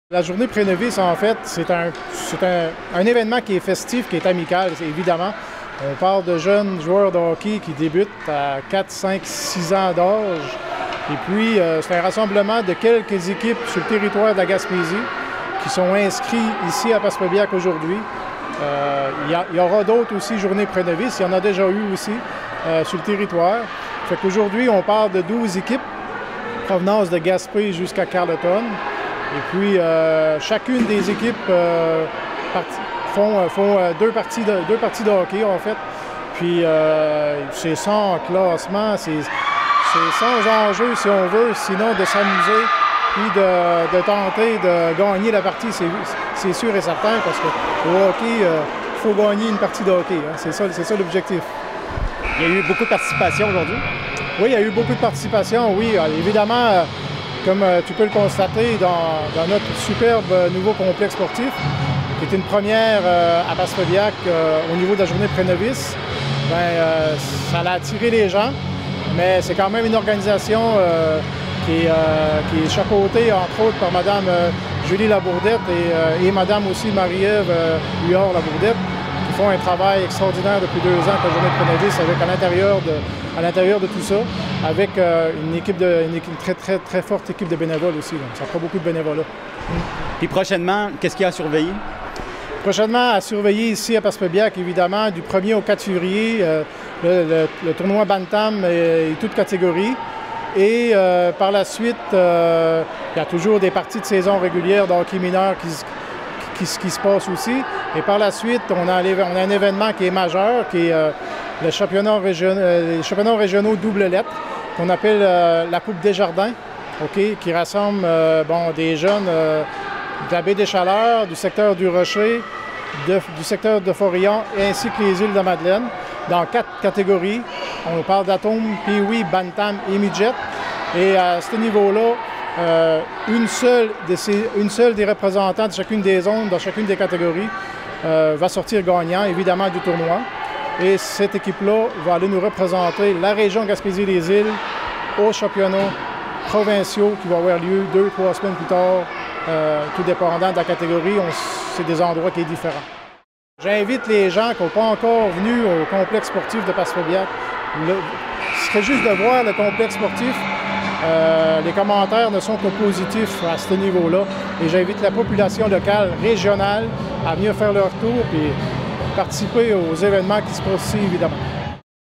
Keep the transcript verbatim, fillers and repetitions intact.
La journée pré-novice, en fait, c'est un, un, un événement qui est festif, qui est amical, évidemment. On parle de jeunes joueurs de hockey qui débutent à quatre, cinq, six ans d'âge. Et puis, euh, c'est un rassemblement de quelques équipes sur le territoire de la Gaspésie qui sont inscrits ici à Passepébiac aujourd'hui. Euh, il, y il y aura d'autres aussi journées pré-novices. Il y en a déjà eu aussi euh, sur le territoire. Fait qu'aujourd'hui, on parle de douze équipes, provenance de Gaspé jusqu'à Carleton. Et puis, euh, chacune des équipes euh, font, font euh, deux, parties de, deux parties de hockey, en fait. Puis, euh, c'est sans classement, c'est sans enjeu, si on veut, sinon de s'amuser puis de, de tenter de gagner la partie, c'est sûr et certain, parce qu'au hockey, il euh, faut gagner une partie de hockey. Hein. C'est ça, c'est ça l'objectif. Il y a eu beaucoup de participation aujourd'hui? Oui, il y a eu beaucoup de participation, oui. Évidemment, euh, comme euh, tu peux le constater dans, dans notre superbe euh, nouveau complexe sportif, qui est une première euh, à Passepébiac euh, au niveau de la journée pré-novice, ben, euh, ça a attiré les gens, mais c'est quand même une organisation euh, qui, est, euh, qui est chapeautée, entre autres, par Mme euh, Julie Labourdette et, euh, et Mme aussi Marie-Ève euh, Huard-Labourdette, qui font un travail extraordinaire depuis deux ans avec la journée pré-novice, avec à l'intérieur de, à l'intérieur de tout ça, avec euh, une équipe de une, équipe, une très, très, très forte équipe de bénévoles aussi. Donc, ça prend beaucoup de bénévolat. Puis prochainement, qu'est-ce qu'il y a à surveiller? Prochainement, à surveiller ici à Passepébiac, évidemment, du premier au quatre février, euh, le, le, le tournoi Bantam et, et toute catégorie. Et euh, par la suite, euh, il y a toujours des parties de saison régulières de hockey mineur qui, qui, qui, qui se passent aussi. Et par la suite, on a, on a un événement qui est majeur, qui est euh, le championnat région, euh, les championnats régionaux double lettre, qu'on appelle euh, la Coupe Desjardins, okay, qui rassemble euh, bon, des jeunes euh, de la baie des Chaleurs, du secteur du Rocher, de, du secteur de Forillon, ainsi que les îles de Madeleine, dans quatre catégories. On parle d'Atome, Pee-Wee, Bantam et Midget. Et à ce niveau-là, euh, une, seule de ces, une seule des représentants de chacune des zones, dans chacune des catégories, euh, va sortir gagnant, évidemment, du tournoi. Et cette équipe-là va aller nous représenter la région Gaspésie-les-Îles aux championnats provinciaux qui vont avoir lieu deux, trois semaines plus tard, euh, tout dépendant de la catégorie. C'est des endroits qui sont différents. J'invite les gens qui n'ont pas encore venu au complexe sportif de Passepébiac. Ce serait juste de voir le complexe sportif. Euh, les commentaires ne sont que positifs à ce niveau-là. Et j'invite la population locale, régionale, à venir faire leur tour et participer aux événements qui se passent ici, évidemment.